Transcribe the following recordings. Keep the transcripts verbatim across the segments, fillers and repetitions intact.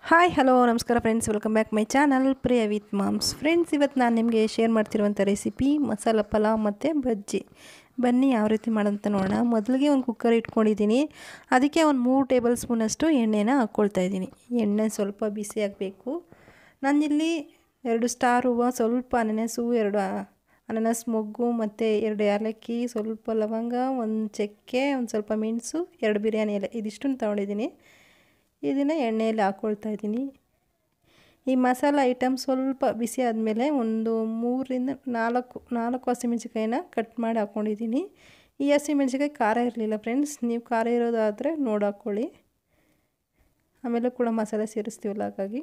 Hi hello ನಮಸ್ಕಾರ friends, welcome back my channel Priya with moms. Friends, ಇವತ್ತು ನಾನು ನಿಮಗೆ ಶೇರ್ ಮಾಡ್ತಿರುವಂಥ ರೆಸಿಪಿ ಮಸಾಲ ಪಲಾವ್ ಮತ್ತು ಬಜ್ಜಿ. ಬನ್ನಿ ಯಾವ ರೀತಿ ಮಾಡೋಂತ ನೋಡೋಣ. ಮೊದಲಿಗೆ ಒಂದು ಕುಕ್ಕರ್ ಇಟ್ಕೊಂಡಿದ್ದೀನಿ. ಅದಕ್ಕೆ ಒಂದು ಮೂರು ಟೇಬಲ್ ಸ್ಪೂನಷ್ಟು ಎಣ್ಣೆನ ಹಾಕ್ಕೊಳ್ತಾ ಇದ್ದೀನಿ. ಎಣ್ಣೆ ಸ್ವಲ್ಪ ಬಿಸಿ ಆಗಬೇಕು. ನಾನಿಲ್ಲಿ ಎರಡು ಸ್ಟಾರ್ ಹೂವು, ಸ್ವಲ್ಪ ಅನನಸು, ಎರಡು ಅನನಸ್ ಮೊಗ್ಗು ಮತ್ತು ಎರಡು ಏಲಕ್ಕಿ, ಸ್ವಲ್ಪ ಲವಂಗ, ಒಂದು ಚಕ್ಕೆ, ಒಂದು ಸ್ವಲ್ಪ ಮೆಣಸು, ಎರಡು ಬಿರಿಯಾನಿ ಎಲೆ, ಇದಿಷ್ಟನ್ನು ತೊಗೊಂಡಿದ್ದೀನಿ. ಇದನ್ನು ಎಣ್ಣೆಯಲ್ಲಿ ಹಾಕ್ಕೊಳ್ತಾ ಇದ್ದೀನಿ. ಈ ಮಸಾಲ ಐಟಮ್ ಸ್ವಲ್ಪ ಬಿಸಿ ಆದಮೇಲೆ ಒಂದು ಮೂರರಿಂದ ನಾಲ್ಕು ನಾಲ್ಕು ಹಸಿಮೆಣ್ಸಿಕಾಯಿನ ಕಟ್ ಮಾಡಿ ಹಾಕ್ಕೊಂಡಿದ್ದೀನಿ. ಈ ಹಸಿಮೆಣ್ಸಿಕಾಯಿ ಖಾರ ಇರಲಿಲ್ಲ ಫ್ರೆಂಡ್ಸ್, ನೀವು ಖಾರ ಇರೋದಾದರೆ ನೋಡಿ ಹಾಕ್ಕೊಳ್ಳಿ. ಆಮೇಲೆ ಕೂಡ ಮಸಾಲೆ ಸೇರಿಸ್ತೀವಲ್ಲ, ಹಾಗಾಗಿ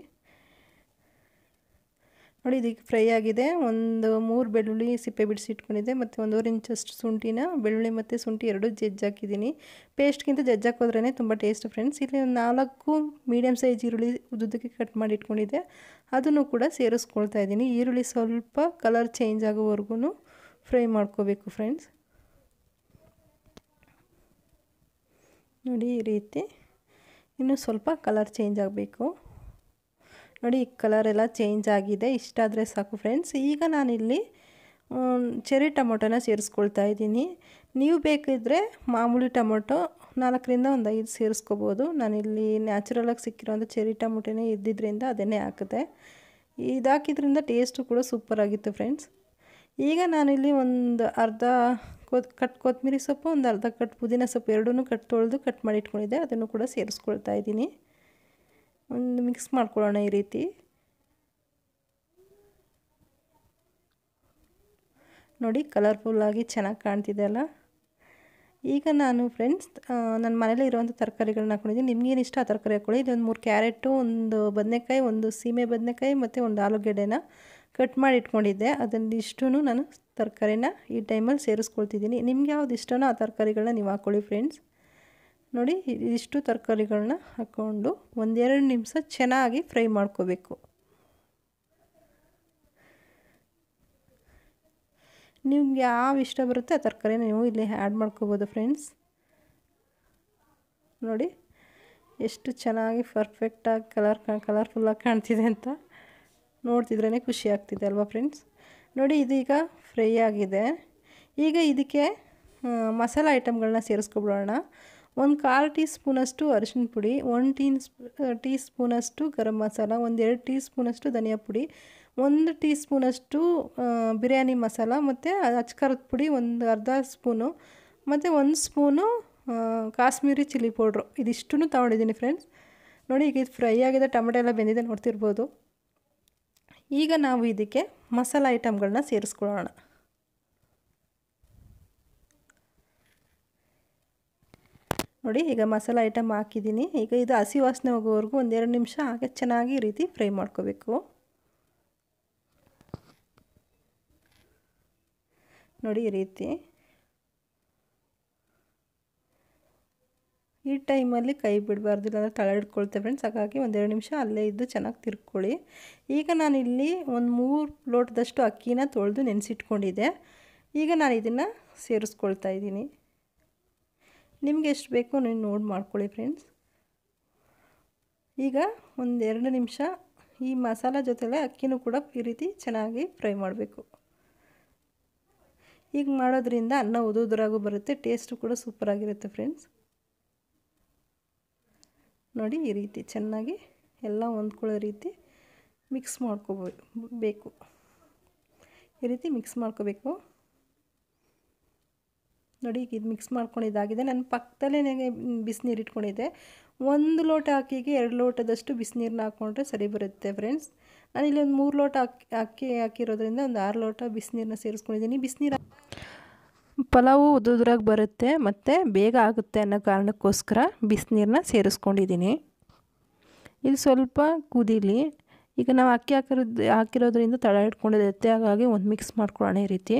ನೋಡಿ ಇದಕ್ಕೆ ಫ್ರೈ ಆಗಿದೆ. ಒಂದು ಮೂರು ಬೆಳ್ಳುಳ್ಳಿ ಸಿಪ್ಪೆ ಬಿಡಿಸಿ ಇಟ್ಕೊಂಡಿದ್ದೆ ಮತ್ತು ಒಂದೂವರೆ ಇಂಚಷ್ಟು ಶುಂಠಿನ, ಬೆಳ್ಳುಳ್ಳಿ ಮತ್ತು ಶುಂಠಿ ಎರಡು ಜಜ್ಜಾಕಿದ್ದೀನಿ. ಪೇಸ್ಟ್ಗಿಂತ ಜಜ್ಜಾಕೋದ್ರೇ ತುಂಬ ಟೇಸ್ಟ್ ಫ್ರೆಂಡ್ಸ್. ಇಲ್ಲಿ ಒಂದು ನಾಲ್ಕು ಮೀಡಿಯಮ್ ಸೈಜ್ ಈರುಳ್ಳಿ ಉದ್ದುದಕ್ಕೆ ಕಟ್ ಮಾಡಿ ಇಟ್ಕೊಂಡಿದ್ದೆ, ಅದನ್ನು ಕೂಡ ಸೇರಿಸ್ಕೊಳ್ತಾ ಇದ್ದೀನಿ. ಈರುಳ್ಳಿ ಸ್ವಲ್ಪ ಕಲರ್ ಚೇಂಜ್ ಆಗೋವರೆಗೂ ಫ್ರೈ ಮಾಡ್ಕೋಬೇಕು ಫ್ರೆಂಡ್ಸ್. ನೋಡಿ ಈ ರೀತಿ ಇನ್ನೂ ಸ್ವಲ್ಪ ಕಲರ್ ಚೇಂಜ್ ಆಗಬೇಕು. ನೋಡಿ ಈ ಕಲರ್ ಎಲ್ಲ ಚೇಂಜ್ ಆಗಿದೆ. ಇಷ್ಟಾದರೆ ಸಾಕು ಫ್ರೆಂಡ್ಸ್. ಈಗ ನಾನಿಲ್ಲಿ ಚೆರಿ ಟೊಮೊಟೊನ ಸೇರಿಸ್ಕೊಳ್ತಾ ಇದ್ದೀನಿ. ನೀವು ಬೇಕಿದ್ದರೆ ಮಾಮೂಲಿ ಟೊಮೊಟೊ ನಾಲ್ಕರಿಂದ ಒಂದು ಐದು ಸೇರಿಸ್ಕೋಬೋದು. ನಾನಿಲ್ಲಿ ನ್ಯಾಚುರಲಾಗಿ ಸಿಕ್ಕಿರೋಂಥ ಚೆರಿ ಟೊಮೊಟೊನೇ ಇದ್ದಿದ್ದರಿಂದ ಅದನ್ನೇ ಹಾಕಿದೆ. ಇದು ಹಾಕಿದ್ರಿಂದ ಟೇಸ್ಟು ಕೂಡ ಸೂಪರಾಗಿತ್ತು ಫ್ರೆಂಡ್ಸ್. ಈಗ ನಾನಿಲ್ಲಿ ಒಂದು ಅರ್ಧ ಕೊತ್ ಕಟ್ ಕೊತ್ತಂಬರಿ ಸೊಪ್ಪು, ಒಂದು ಅರ್ಧ ಕಟ್ ಪುದೀನ ಸೊಪ್ಪು ಎರಡೂ ಕಟ್ ತೊಳೆದು ಕಟ್ ಮಾಡಿ ಇಟ್ಕೊಂಡಿದ್ದೆ, ಅದನ್ನು ಕೂಡ ಸೇರಿಸ್ಕೊಳ್ತಾ ಇದ್ದೀನಿ. ಒಂದು ಮಿಕ್ಸ್ ಮಾಡ್ಕೊಳ್ಳೋಣ ಈ ರೀತಿ. ನೋಡಿ ಕಲರ್ಫುಲ್ಲಾಗಿ ಚೆನ್ನಾಗಿ ಕಾಣ್ತಿದೆ ಅಲ್ಲ. ಈಗ ನಾನು ಫ್ರೆಂಡ್ಸ್ ನನ್ನ ಮನೇಲಿ ಇರುವಂಥ ತರಕಾರಿಗಳನ್ನ ಹಾಕ್ಕೊಂಡಿದ್ದೀನಿ. ನಿಮ್ಗೇನು ಇಷ್ಟ ಆ ತರಕಾರಿ ಹಾಕ್ಕೊಳ್ಳಿ. ಇದೊಂದು ಮೂರು ಕ್ಯಾರೆಟು, ಒಂದು ಬದನೆಕಾಯಿ, ಒಂದು ಸೀಮೆ ಬದನೆಕಾಯಿ ಮತ್ತು ಒಂದು ಆಲೂಗೆಡ್ಡೆನ ಕಟ್ ಮಾಡಿ ಇಟ್ಕೊಂಡಿದ್ದೆ. ಅದನ್ನು ಇಷ್ಟೂ ನಾನು ತರಕಾರಿನ ಈ ಟೈಮಲ್ಲಿ ಸೇರಿಸ್ಕೊಳ್ತಿದ್ದೀನಿ. ನಿಮ್ಗೆ ಯಾವ್ದು ಇಷ್ಟನೋ ಆ ತರಕಾರಿಗಳನ್ನ ನೀವು ಹಾಕ್ಕೊಳ್ಳಿ ಫ್ರೆಂಡ್ಸ್. ನೋಡಿ ಇದಿಷ್ಟು ತರಕಾರಿಗಳನ್ನ ಹಾಕ್ಕೊಂಡು ಒಂದೆರಡು ನಿಮಿಷ ಚೆನ್ನಾಗಿ ಫ್ರೈ ಮಾಡ್ಕೋಬೇಕು. ನಿಮ್ಗೆ ಯಾವ ಇಷ್ಟ ಬರುತ್ತೆ ಆ ತರಕಾರಿನ ನೀವು ಇಲ್ಲಿ ಆ್ಯಡ್ ಮಾಡ್ಕೋಬೋದು ಫ್ರೆಂಡ್ಸ್. ನೋಡಿ ಎಷ್ಟು ಚೆನ್ನಾಗಿ ಪರ್ಫೆಕ್ಟಾಗಿ ಕಲರ್ ಕಲರ್ಫುಲ್ಲಾಗಿ ಕಾಣ್ತಿದೆ ಅಂತ ನೋಡ್ತಿದ್ರೇ ಖುಷಿ ಆಗ್ತಿದೆ ಅಲ್ವಾ ಫ್ರೆಂಡ್ಸ್. ನೋಡಿ ಇದೀಗ ಫ್ರೈ ಆಗಿದೆ. ಈಗ ಇದಕ್ಕೆ ಮಸಾಲ ಐಟಮ್ಗಳನ್ನ ಸೇರಿಸ್ಕೊಬಿಡೋಣ. ಒಂದು ಕಾಲು ಟೀ ಸ್ಪೂನಷ್ಟು ಅರಿಶಿನ ಪುಡಿ, ಒಂದು ಟೀ ಟೀ ಸ್ಪೂನಷ್ಟು ಗರಂ ಮಸಾಲ, ಒಂದೆರಡು ಟೀ ಸ್ಪೂನಷ್ಟು ಧನಿಯಾ ಪುಡಿ, ಒಂದು ಟೀ ಸ್ಪೂನಷ್ಟು ಬಿರಿಯಾನಿ ಮಸಾಲ ಮತ್ತು ಅಚ್ಕಾರದ ಪುಡಿ ಒಂದು ಅರ್ಧ ಸ್ಪೂನು ಮತ್ತು ಒಂದು ಸ್ಪೂನು ಕಾಶ್ಮೀರಿ ಚಿಲ್ಲಿ ಪೌಡ್ರು, ಇದಿಷ್ಟೂ ತೊಗೊಂಡಿದ್ದೀನಿ ಫ್ರೆಂಡ್ಸ್. ನೋಡಿ ಈಗ ಇದು ಫ್ರೈ ಆಗಿದೆ, ಟೊಮೆಟೊ ಎಲ್ಲ ಬೆಂದಿದೆ ನೋಡ್ತಿರ್ಬೋದು. ಈಗ ನಾವು ಇದಕ್ಕೆ ಮಸಾಲ ಐಟಮ್ಗಳನ್ನ ಸೇರಿಸ್ಕೊಳ್ಳೋಣ. ನೋಡಿ ಈಗ ಮಸಾಲ ಐಟಮ್ ಹಾಕಿದ್ದೀನಿ. ಈಗ ಇದು ಹಸಿ ವಾಸನೆ ಹೋಗೋವರೆಗೂ ಒಂದೆರಡು ನಿಮಿಷ ಹಾಗೆ ಚೆನ್ನಾಗಿ ಈ ರೀತಿ ಫ್ರೈ ಮಾಡ್ಕೋಬೇಕು. ನೋಡಿ ಈ ರೀತಿ. ಈ ಟೈಮಲ್ಲಿ ಕೈ ಬಿಡಬಾರ್ದು, ಇಲ್ಲಾಂದರೆ ತಳ ಹಿಡ್ಕೊಳ್ತೇವೆ ಫ್ರೆಂಡ್ಸ್. ಹಾಗಾಗಿ ಒಂದೆರಡು ನಿಮಿಷ ಅಲ್ಲೇ ಇದ್ದು ಚೆನ್ನಾಗಿ ತಿರ್ಕೊಳ್ಳಿ. ಈಗ ನಾನಿಲ್ಲಿ ಒಂದು ಮೂರು ಲೋಟದಷ್ಟು ಅಕ್ಕಿನ ತೊಳೆದು ನೆನೆಸಿಟ್ಕೊಂಡಿದ್ದೆ. ಈಗ ನಾನು ಇದನ್ನು ಸೇರಿಸ್ಕೊಳ್ತಾ ಇದ್ದೀನಿ. ನಿಮಗೆ ಎಷ್ಟು ಬೇಕೋ ನೀವು ನೋಡಿ ಮಾಡ್ಕೊಳ್ಳಿ ಫ್ರೆಂಡ್ಸ್. ಈಗ ಒಂದೆರಡು ನಿಮಿಷ ಈ ಮಸಾಲ ಜೊತೆಲೇ ಅಕ್ಕಿನೂ ಕೂಡ ಈ ರೀತಿ ಚೆನ್ನಾಗಿ ಫ್ರೈ ಮಾಡಬೇಕು. ಈಗ ಮಾಡೋದ್ರಿಂದ ಅನ್ನ ಉದುರಾಗೂ ಬರುತ್ತೆ, ಟೇಸ್ಟು ಕೂಡ ಸೂಪರಾಗಿರುತ್ತೆ ಫ್ರೆಂಡ್ಸ್. ನೋಡಿ ಈ ರೀತಿ ಚೆನ್ನಾಗಿ ಎಲ್ಲ ಹೊಂದ್ಕೊಳ್ಳೋ ರೀತಿ ಮಿಕ್ಸ್ ಮಾಡ್ಕೋಬೇಕು. ಈ ರೀತಿ ಮಿಕ್ಸ್ ಮಾಡ್ಕೋಬೇಕು. ನೋಡಿ ಈಗ ಇದು ಮಿಕ್ಸ್ ಮಾಡ್ಕೊಂಡಿದ್ದಾಗಿದೆ. ನಾನು ಪಕ್ಕದಲ್ಲೇ ಬಿಸಿನೀರು ಇಟ್ಕೊಂಡಿದ್ದೆ. ಒಂದು ಲೋಟ ಅಕ್ಕಿಗೆ ಎರಡು ಲೋಟದಷ್ಟು ಬಿಸಿನೀರನ್ನ ಹಾಕ್ಕೊಂಡ್ರೆ ಸರಿ ಬರುತ್ತೆ ಫ್ರೆಂಡ್ಸ್. ನಾನಿಲ್ಲಿ ಒಂದು ಮೂರು ಲೋಟ ಅಕ್ಕಿ ಅಕ್ಕಿ ಹಾಕಿರೋದ್ರಿಂದ ಒಂದು ಆರು ಲೋಟ ಬಿಸಿನೀರನ್ನ ಸೇರಿಸ್ಕೊಂಡಿದ್ದೀನಿ. ಬಿಸಿನೀರು ಪಲಾವು ಉದುರಾಗಿ ಬರುತ್ತೆ ಮತ್ತು ಬೇಗ ಆಗುತ್ತೆ ಅನ್ನೋ ಕಾರಣಕ್ಕೋಸ್ಕರ ಬಿಸಿನೀರನ್ನ ಸೇರಿಸ್ಕೊಂಡಿದ್ದೀನಿ. ಇದು ಸ್ವಲ್ಪ ಕುದೀಲಿ. ಈಗ ನಾವು ಅಕ್ಕಿ ಹಾಕಿರೋದು ಹಾಕಿರೋದ್ರಿಂದ ತಳ ಇಟ್ಕೊಂಡಿರುತ್ತೆ, ಹಾಗಾಗಿ ಒಂದು ಮಿಕ್ಸ್ ಮಾಡ್ಕೊಳ್ಳೋಣ ಈ ರೀತಿ.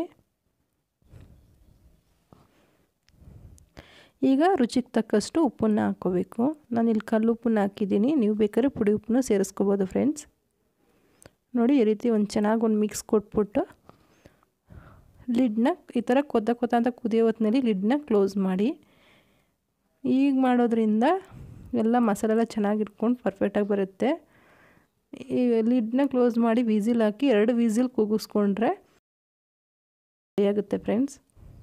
ಈಗ ರುಚಿಗೆ ತಕ್ಕಷ್ಟು ಉಪ್ಪನ್ನು ಹಾಕ್ಕೋಬೇಕು. ನಾನಿಲ್ಲಿ ಕಲ್ಲು ಉಪ್ಪನ್ನು ಹಾಕಿದ್ದೀನಿ, ನೀವು ಬೇಕಾದ್ರೆ ಪುಡಿ ಉಪ್ಪನ್ನು ಸೇರಿಸ್ಕೋಬೋದು ಫ್ರೆಂಡ್ಸ್. ನೋಡಿ ಈ ರೀತಿ ಒಂದು ಚೆನ್ನಾಗಿ ಒಂದು ಮಿಕ್ಸ್ ಕೊಟ್ಬಿಟ್ಟು ಲಿಡ್ನ ಈ ಥರ ಕೊದ್ದ ಕೊತ್ತ ಅಂತ ಕುದಿಯೋ ಹೊತ್ತಿನಲ್ಲಿ ಲಿಡ್ನ ಕ್ಲೋಸ್ ಮಾಡಿ. ಈಗ ಮಾಡೋದ್ರಿಂದ ಎಲ್ಲ ಮಸಾಲೆ ಎಲ್ಲ ಚೆನ್ನಾಗಿ ಇಟ್ಕೊಂಡು ಪರ್ಫೆಕ್ಟಾಗಿ ಬರುತ್ತೆ. ಈ ಲಿಡ್ನ ಕ್ಲೋಸ್ ಮಾಡಿ ವಿಸಿಲ್ ಹಾಕಿ ಎರಡು ವಿಸಿಲ್ ಕೂಗಿಸ್ಕೊಂಡ್ರೆ ಆಗುತ್ತೆ ಫ್ರೆಂಡ್ಸ್.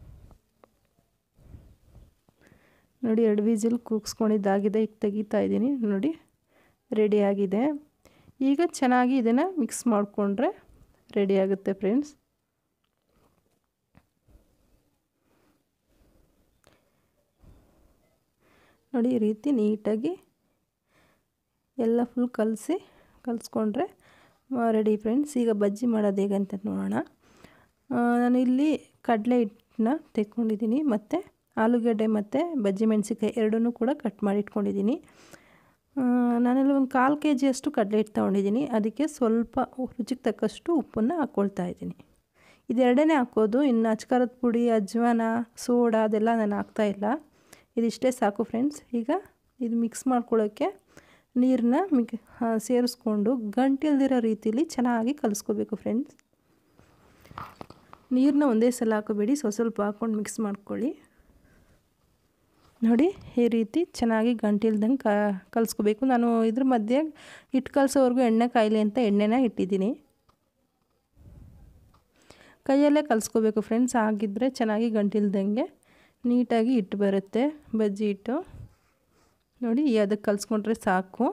ನೋಡಿ ಎರಡು ವಿಸಿಲ್ ಕೂಗಿಸ್ಕೊಂಡಿದ್ದಾಗಿದೆ. ಈಗ ತೆಗಿತಾ ಇದ್ದೀನಿ ನೋಡಿ, ರೆಡಿಯಾಗಿದೆ. ಈಗ ಚೆನ್ನಾಗಿ ಇದನ್ನು ಮಿಕ್ಸ್ ಮಾಡಿಕೊಂಡ್ರೆ ರೆಡಿ ಆಗುತ್ತೆ ಫ್ರೆಂಡ್ಸ್. ನೋಡಿ ಈ ರೀತಿ ನೀಟಾಗಿ ಎಲ್ಲ ಫುಲ್ ಕಲಸಿ ಕಲಿಸ್ಕೊಂಡ್ರೆ ರೆಡಿ ಫ್ರೆಂಡ್ಸ್. ಈಗ ಬಜ್ಜಿ ಮಾಡೋದು ಹೇಗೆ ಅಂತ ನೋಡೋಣ. ನಾನು ಇಲ್ಲಿ ಕಡಲೆ ಹಿಟ್ಟನ್ನ ತೆಕ್ಕೊಂಡಿದ್ದೀನಿ ಮತ್ತು ಆಲೂಗಡ್ಡೆ ಮತ್ತು ಬಜ್ಜಿ ಮೆಣಸಿನ್ಕಾಯಿ ಎರಡನ್ನೂ ಕೂಡ ಕಟ್ ಮಾಡಿ ಇಟ್ಕೊಂಡಿದ್ದೀನಿ. ನಾನೆಲ್ಲ ಒಂದು ಕಾಲು ಕೆ ಜಿಯಷ್ಟು ಕಡಲೆ ಹಿಟ್ಟು ತೊಗೊಂಡಿದ್ದೀನಿ. ಅದಕ್ಕೆ ಸ್ವಲ್ಪ ರುಚಿಗೆ ತಕ್ಕಷ್ಟು ಉಪ್ಪನ್ನು ಹಾಕ್ಕೊಳ್ತಾ ಇದ್ದೀನಿ. ಇದೆರಡೇ ಹಾಕೋದು, ಇನ್ನು ಅಚ್ಕಾರದ ಪುಡಿ, ಅಜ್ವಾನ, ಸೋಡಾ ಅದೆಲ್ಲ ನಾನು ಹಾಕ್ತಾಯಿಲ್ಲ. ಇದಿಷ್ಟೇ ಸಾಕು ಫ್ರೆಂಡ್ಸ್. ಈಗ ಇದು ಮಿಕ್ಸ್ ಮಾಡ್ಕೊಳ್ಳೋಕ್ಕೆ ನೀರನ್ನ ಮಿಕ್ ಸೇರಿಸ್ಕೊಂಡು ಗಂಟಿಲ್ದಿರೋ ರೀತಿಲಿ ಚೆನ್ನಾಗಿ ಕಲಿಸ್ಕೋಬೇಕು ಫ್ರೆಂಡ್ಸ್. ನೀರನ್ನ ಒಂದೇ ಸಲ ಹಾಕೋಬೇಡಿ, ಸ್ವಲ್ಪ ಸ್ವಲ್ಪ ಹಾಕ್ಕೊಂಡು ಮಿಕ್ಸ್ ಮಾಡ್ಕೊಳ್ಳಿ. ನೋಡಿ ಈ ರೀತಿ ಚೆನ್ನಾಗಿ ಗಂಟಿಲ್ದಂಗೆ ಕ ಕಲಿಸ್ಕೋಬೇಕು. ನಾನು ಇದ್ರ ಮಧ್ಯೆ ಹಿಟ್ಟು ಕಲಸೋವರೆಗೂ ಎಣ್ಣೆ ಕಾಯಲಿ ಅಂತ ಎಣ್ಣೆನ ಇಟ್ಟಿದ್ದೀನಿ. ಕೈಯಲ್ಲೇ ಕಲಿಸ್ಕೋಬೇಕು ಫ್ರೆಂಡ್ಸ್, ಆಗಿದ್ದರೆ ಚೆನ್ನಾಗಿ ಗಂಟಿಲ್ದಂಗೆ ನೀಟಾಗಿ ಹಿಟ್ಟು ಬರುತ್ತೆ ಬಜ್ಜಿ ಹಿಟ್ಟು. ನೋಡಿ ಅದಕ್ಕೆ ಕಲಿಸ್ಕೊಂಡ್ರೆ ಸಾಕು.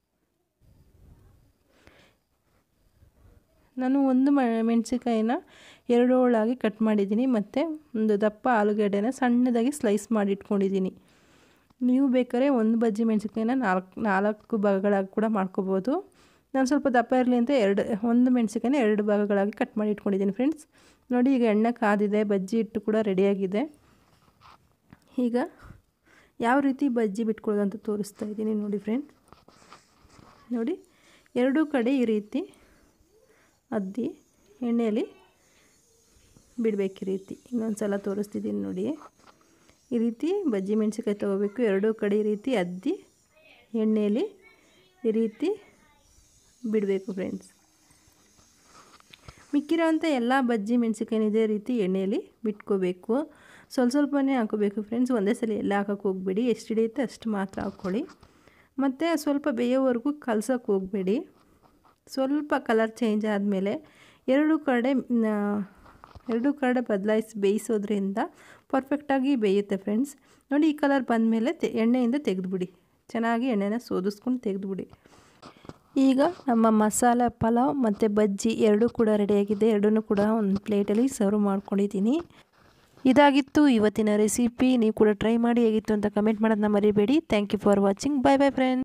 ನಾನು ಒಂದು ಮೆಣಸಿನ್ಕಾಯಿನ ಎರಡು ಹೋಳಾಗಿ ಕಟ್ ಮಾಡಿದ್ದೀನಿ ಮತ್ತು ಒಂದು ದಪ್ಪ ಆಲೂಗಡ್ಡೆನ ಸಣ್ಣದಾಗಿ ಸ್ಲೈಸ್ ಮಾಡಿ ಇಟ್ಕೊಂಡಿದ್ದೀನಿ. ನೀವು ಬೇಕಾದ್ರೆ ಒಂದು ಬಜ್ಜಿ ಮೆಣಸಿನ್ಕಾಯಿನ ನಾಲ್ಕು ನಾಲ್ಕು ಭಾಗಗಳಾಗಿ ಕೂಡ ಮಾಡ್ಕೋಬೋದು. ನಾನು ಸ್ವಲ್ಪ ದಪ್ಪ ಇರಲಿ ಅಂತ ಎರಡು ಒಂದು ಮೆಣಸಿನ್ಕಾಯಿನ ಎರಡು ಭಾಗಗಳಾಗಿ ಕಟ್ ಮಾಡಿ ಇಟ್ಕೊಂಡಿದ್ದೀನಿ ಫ್ರೆಂಡ್ಸ್. ನೋಡಿ ಈಗ ಎಣ್ಣೆ ಕಾದಿದೆ, ಬಜ್ಜಿ ಹಿಟ್ಟು ಕೂಡ ರೆಡಿಯಾಗಿದೆ. ಈಗ ಯಾವ ರೀತಿ ಬಜ್ಜಿ ಬಿಟ್ಕೊಳ್ಳೋದು ಅಂತ ತೋರಿಸ್ತಾ ಇದ್ದೀನಿ ನೋಡಿ ಫ್ರೆಂಡ್ಸ್. ನೋಡಿ ಎರಡೂ ಕಡೆ ಈ ರೀತಿ ಅದ್ದಿ ಎಣ್ಣೆಯಲ್ಲಿ ಬಿಡಬೇಕು. ಈ ರೀತಿ ಇನ್ನೊಂದು ಸಲ ತೋರಿಸ್ತಿದ್ದೀನಿ ನೋಡಿ. ಈ ರೀತಿ ಬಜ್ಜಿ ಮೆಣಸಿನ್ಕಾಯಿ ತೊಗೋಬೇಕು, ಎರಡೂ ಕಡೆ ಈ ರೀತಿ ಅದ್ದಿ ಎಣ್ಣೆಯಲ್ಲಿ ಈ ರೀತಿ ಬಿಡಬೇಕು ಫ್ರೆಂಡ್ಸ್. ಮಿಕ್ಕಿರೋಂಥ ಎಲ್ಲ ಬಜ್ಜಿ ಮೆಣಸಿನ್ಕಾಯಿನ ಇದೇ ರೀತಿ ಎಣ್ಣೆಯಲ್ಲಿ ಬಿಟ್ಕೋಬೇಕು. ಸ್ವಲ್ಪ ಸ್ವಲ್ಪನೇ ಹಾಕೋಬೇಕು ಫ್ರೆಂಡ್ಸ್, ಒಂದೇ ಸಲ ಎಲ್ಲ ಹಾಕೋಕ್ಕೆ ಹೋಗಬೇಡಿ. ಎಷ್ಟು ಹಿಡಿಯುತ್ತೆ ಅಷ್ಟು ಮಾತ್ರ ಹಾಕ್ಕೊಳ್ಳಿ. ಮತ್ತು ಸ್ವಲ್ಪ ಬೇಯೋವರೆಗೂ ಕಲ್ಸೋಕ್ಕೆ ಹೋಗಬೇಡಿ. ಸ್ವಲ್ಪ ಕಲರ್ ಚೇಂಜ್ ಆದಮೇಲೆ ಎರಡು ಕಡೆ ಎರಡು ಕಡೆ ಬದಲಾಯಿಸಿ ಬೇಯಿಸೋದ್ರಿಂದ ಪರ್ಫೆಕ್ಟಾಗಿ ಬೇಯುತ್ತೆ ಫ್ರೆಂಡ್ಸ್. ನೋಡಿ ಈ ಕಲರ್ ಬಂದಮೇಲೆ ತೆ ಎಣ್ಣೆಯಿಂದ ತೆಗೆದುಬಿಡಿ, ಚೆನ್ನಾಗಿ ಎಣ್ಣೆನ ಸೋದಿಸ್ಕೊಂಡು ತೆಗೆದುಬಿಡಿ. ಈಗ ನಮ್ಮ ಮಸಾಲೆ ಪಲಾವ್ ಮತ್ತು ಬಜ್ಜಿ ಎರಡೂ ಕೂಡ ರೆಡಿಯಾಗಿದೆ. ಎರಡನ್ನೂ ಕೂಡ ಒಂದು ಪ್ಲೇಟಲ್ಲಿ ಸರ್ವ್ ಮಾಡ್ಕೊಂಡಿದ್ದೀನಿ. ಇದಾಗಿತ್ತು ಇವತ್ತಿನ ರೆಸಿಪಿ. ನೀವು ಕೂಡ ಟ್ರೈ ಮಾಡಿ ಹೇಗಿತ್ತು ಅಂತ ಕಮೆಂಟ್ ಮಾಡೋದನ್ನ ಮರಿಬೇಡಿ. Thank you for watching. Bye bye friends.